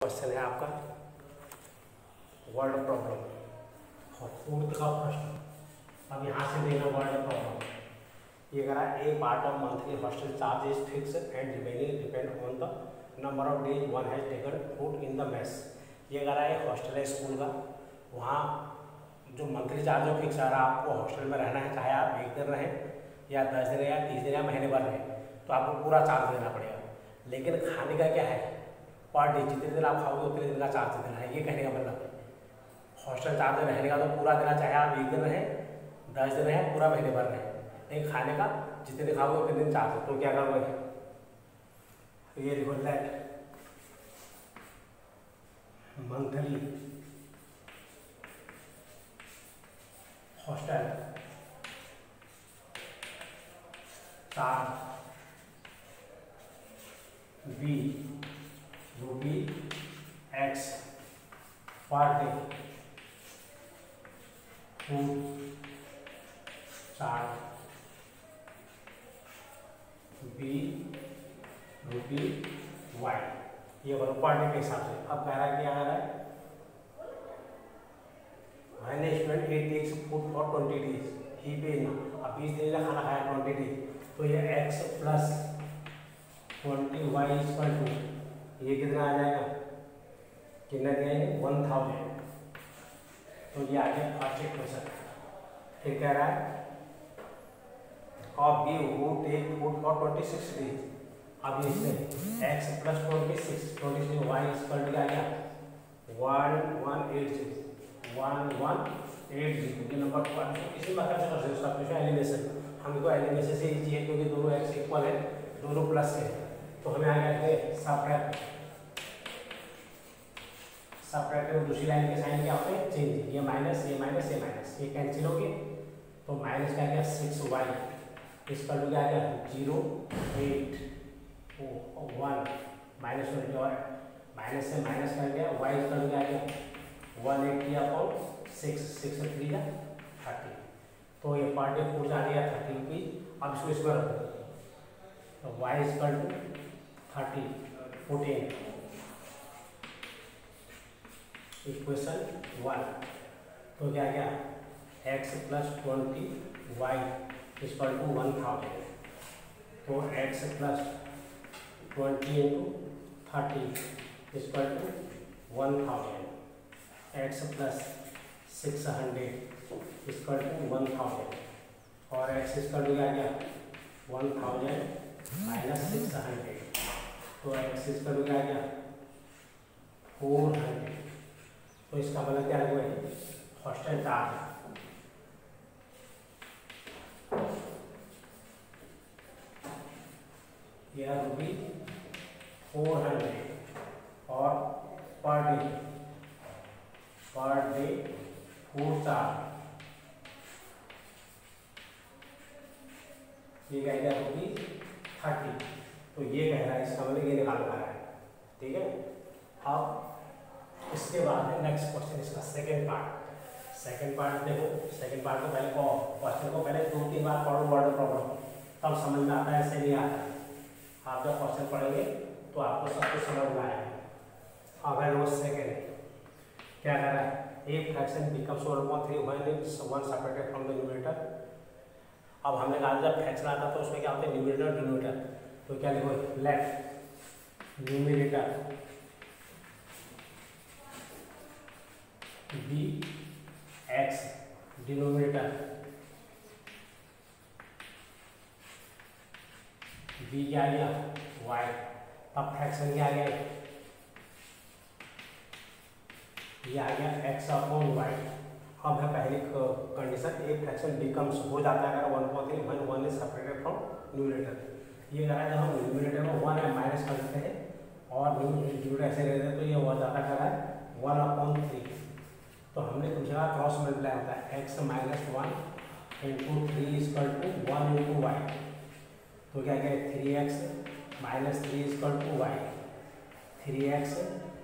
Question है आपका word problem और फोर्थ का फर्स्ट। अब यहाँ से देना वर्ड प्रॉब्लम। ये करा a part of monthly hostel charge is fixed and remaining depend on the number of days one has taken food in the mess. ये करा है हॉस्टल है स्कूल का, वहाँ जो मंथली चार्ज है फिक्स आ रहा है। आपको हॉस्टल में रहना है, चाहे आप 1 दिन रहें या 10 दिन या 30 दिन या महीने भर रहें, तो आपको पूरा चार्ज देना पड़ेगा। लेकिन खाने का क्या है, पर डे जितने दिन आप खाओगे उतने दिन का चार्ज देना है। ये कहने का मतलब है हॉस्टल चार्ज रहने का तो पूरा देना, चाहे आप 1 दिन रहें 10 दिन रहें पूरा महीने भर रहें, लेकिन खाने का जितने दिन खाओगे उतने दिन चार्ज है। तो क्या करोगे, ये लिखो let monthly hostel charge be ₹X per day, food charge ₹Y। ये बोलो पर डे के हिसाब से। अब कह रहा है क्या आ रहा है, मैंने student 8 days food for 20 days ही पे ना। अब 20 दिन का खाना खाया 20 डेज, तो ये X plus 20Y equal to ये कितना आ जाएगा, कितना दिया 1000। तो ये आ गया फर्स्ट इक्वेशन। फिर कह रहा है of be who take food for 26 days. अब इसमें x plus 26 y equal to आ गया 1180 ये नंबर 1 इसी मेथड से कर सकते हो। उसका क्वेश्चन एलिमिनेशन, हमको एलिमिनेशन से इजी है क्योंकि दोनों x इक्वल है, दोनों प्लस है। तो हमें आ गया सबट्रैक्ट में दूसरी लाइन के साइन क्या होते हैं चेंज, ये माइनस ये माइनस ये माइनस, ये कैंसिल हो गए। तो माइनस का क्या 6y इसका क्या आ गया 0 8 1 माइनस 20 और माइनस से माइनस कर गया y इसका क्या आ गया 180 अपॉन 6 से 3 का 30। तो ये पर डे फूड आ गया 30 रुपीज। अब इसको इसमें रखो, तो y इक्वल टू 30 14 इक्वेशन 1। तो क्या क्या x plus 20 y equal to 1000। तो x plus 20 into 30 equal to 1000, x plus 600 equal to 1000 और x इक्वल टू क्या गया 1000 माइनस 600। तो x इक्वल टू क्या गया 400। तो इसका मतलब क्या हुआ है, हॉस्टल चार्ज यह ₹400 और पर डे फूड चार्ज ये कह गया ₹30। तो ये कह रहा है, इसका मतलब ये निकाल पा रहा है। ठीक है, अब इसके बाद है नेक्स्ट क्वेश्चन, इसका सेकंड पार्ट देखो। सेकंड पार्ट को पहले क्वेश्चन को पहले 2-3 बार पढ़ो वर्ड प्रॉब्लम, तब समझ में आता है, ऐसे नहीं आता। आप जब क्वेश्चन पढ़ेंगे तो आपको सब कुछ समझ में आएगा। अब है रोज सेकंड, क्या कर रहा है, a fraction becomes 1/3 when it's 1 separated from the numerator. अब हमने कहा जब फ्रैक्शन आता तो उसमें क्या होता है न्यूमरेटर डिनोमिनेटर। तो क्या लिखो, let numerator be x denominator b क्या आ गया y। अब फ्रैक्शन क्या आ गया, ये आ गया x अपॉन y। अब है पहली कंडीशन, ए फ्रैक्शन बिकम्स हो जाता है अगर 1/3 when 1 is separated from numerator. ये करा जब हम न्यूमरेटर में 1 है माइनस कर देते हैं और न्यूमरेटर ऐसे रहते हैं, तो ये हो जाता है 1/3। तो हमने पूछा क्रॉस मल्टीप्लाई होता है x minus 1 into 3 equal to 1 into y. तो क्या क्या 3x minus 3 equal to y, 3x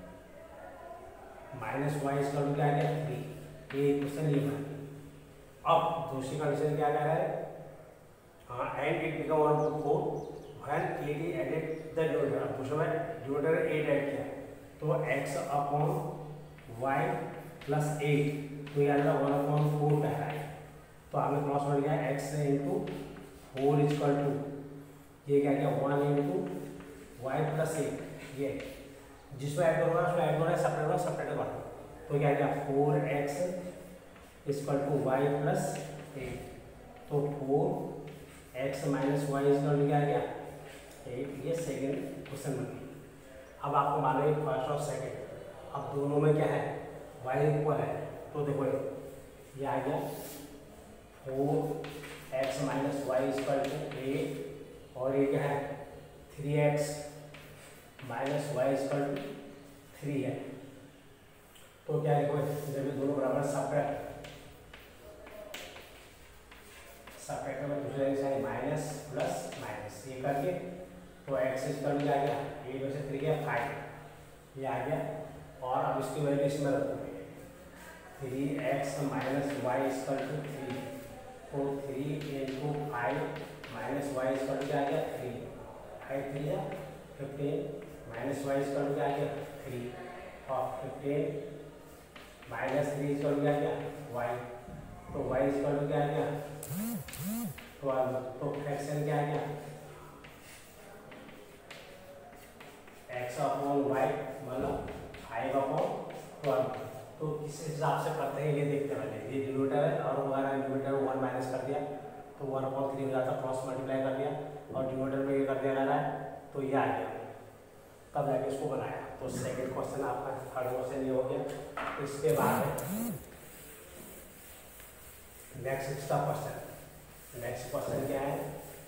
minus y equal to क्या गया 3। ये क्वेश्चन ये बना। अब दूसरी कंडीशन क्या कह रहा है, and it become 1/4 when 8 added the denominator. पूछो मैं डिनोमिनेटर 8 ऐड किया तो x अपॉन वाई प्लस 8, तो ये आ जाएगा 1/4 कह रहा है। तो आपने क्रॉस बढ़ गया x इंटू 4 इक्वल टू ये क्या गया 1 इंटू वाई प्लस 8, ये जिसमें ऐड करूँगा उसमें ऐड होना है, सेपरेट होगा। तो क्या गया 4x equal to Y plus 8, तो 4x minus y equal to क्या गया 8। ये सेकेंड क्वेश्चन बन गई। अब आपको मालूम है फर्स्ट और सेकेंड, अब दोनों में क्या है y इक्वल है, तो देखो ये आ गया 4x minus y equal to 8 और ये क्या है 3x minus y equal to 3 है। तो क्या देखो जब ये दोनों बराबर सेपरेट में दूसरे साइड माइनस प्लस माइनस ये करके तो x इक्वल टू क्या आ गया 8 में से 3 गया 5, ये आ गया। और अब इसकी वैल्यू इसमें रखोगे 3x minus y equal to 3, तो 3 into 5 minus y equal to क्या आ गया 3, 5 3 या 15 माइनस वाई इक्वल टू क्या आ गया 3 और 15 माइनस 3 इक्वल टू क्या आ गया y, तो y इक्वल टू क्या आ गया 12, तो फ्रैक्शन क्या आ गया x अपॉन वाई मतलब 5 अपॉन 12। तो किस हिसाब से करते हैं ये देखते हैं पहले। ये डिनोमिनेटर है और हमारा न्यूमरेटर 1 माइनस कर दिया तो 1/3 हो जाता, क्रॉस मल्टीप्लाई कर दिया और डिनोमिनेटर में ये कर दिया जा रहा है, तो ये आ गया। तब जाके इसको बनाया। तो सेकंड क्वेश्चन आपका, थर्ड क्वेश्चन ये हो गया। इसके बाद नेक्स्ट का क्वेश्चन, नेक्स्ट क्वेश्चन क्या है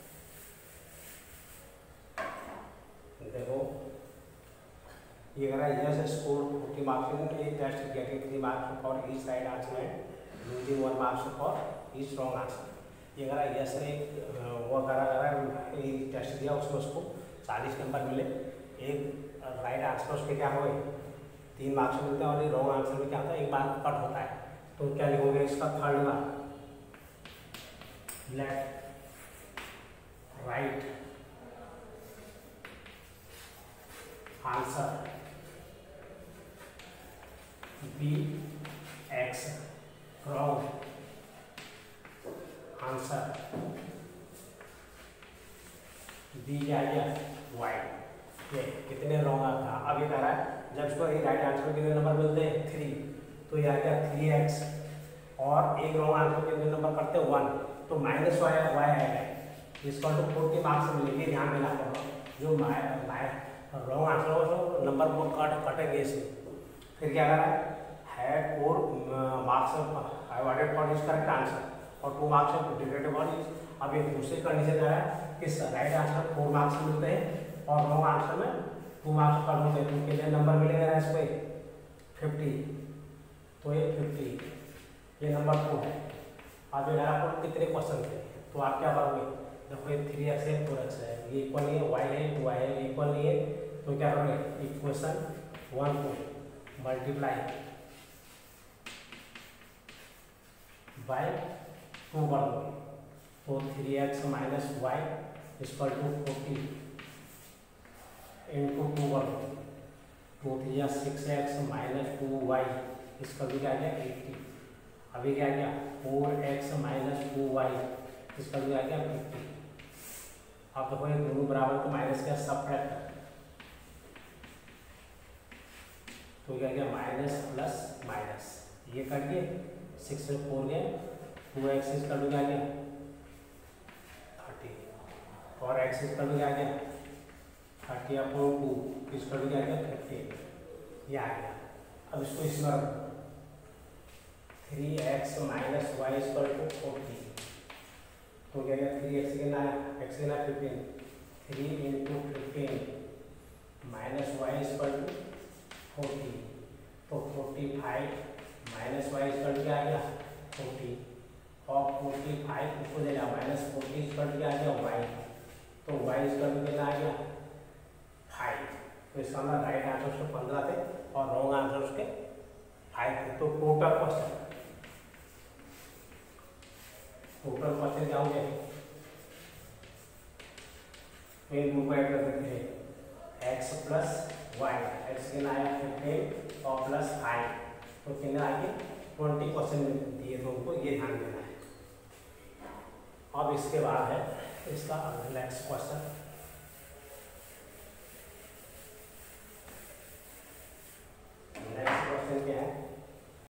देखो, ये कह रहा है Yash score 40 marks in a test getting 3 marks for each right answer and losing 1 marks for each wrong answer. ये कह रहा है यस ने वो करा टेस्ट दिया, उसमें उसको 40 नंबर मिले, एक राइट आंसर उसके क्या हुए 3 मार्क्स मिलते हैं और ये रॉन्ग आंसर में क्या होता है 1 मार्क कट होता है। तो क्या लिखोगे इसका third mark, let right answer be x, wrong answer be क्या गया y। ये कितने रॉन्ग था। अब ये कह रहा है जब इसको ये राइट आंसर में कितने नंबर मिलते हैं 3, तो ये आ गया 3x और एक रॉन्ग आंसर कितने नंबर करते हैं 1, तो माइनस y आएगा। इसको तो 40 मार्क्स मिलेंगे, ध्यान देना करो जो रॉन्ग आंसर हो तो नंबर को कटेंगे इसमें। फिर क्या कर रहा है 4 marks awarded for is correct answer और 2 मार्क्स डिटेक्टेड फॉर इज। अब ये दूसरे कंडीशन दे रहा है कि राइट आंसर 4 मार्क्स मिलते हैं और रॉन्ग आंसर में 2 मार्क्स कट होते हैं, तो कितने नंबर मिलेगा इसको 50, तो ये 50 ये नंबर 2 है। अब ये आपको कितने क्वेश्चन थे, तो आप क्या करोगे देखो ये 3x है 4x है, ये इक्वल नहीं है, y है 2y है, इक्वल नहीं है, तो क्या करोगे इक्वेशन 1 को मल्टीप्लाई बाय 2 कर दो, तो 3x minus y equal to 40 into 2 कर दो, 2 3 6x माइनस 2y इसका भी क्या गया 80। अभी क्या गया 4x माइनस 2y इसका भी आ गया 50। आप देखो ये दोनों बराबर को माइनस का सब्ट्रैक्ट, तो क्या गया माइनस प्लस माइनस, ये कर दिए 6 से 4 गए, 2x इसका भी आ गया 30 और x इसका भी आ गया 30 अपॉन 2 इसका भी आ गया 50, ये आ गया। अब इसको इसमें रखो 3x minus y equal to 40, तो क्या गया 3x के ना x के ना 15, 3 into 15 minus y equal to 40, तो 45 माइनस वाई इक्वल टू क्या आ गया 40 और 45 उसको ले जाओ माइनस 40 इक्वल टू क्या आ गया y, तो y इक्वल टू कितना आ गया 5। तो इसका मतलब राइट आंसर उसके 15 थे और रॉन्ग आंसर उसके 5 थे। तो टोटल क्वेश्चन क्या हो गया, इन दोनों को ऐड कर देते हैं x प्लस वाई, एक्स कितना आया 15 और प्लस 5 तो कितना आएगी 20% दिए तो उनको ये ध्यान देना है। अब इसके बाद है इसका नेक्स्ट क्वेश्चन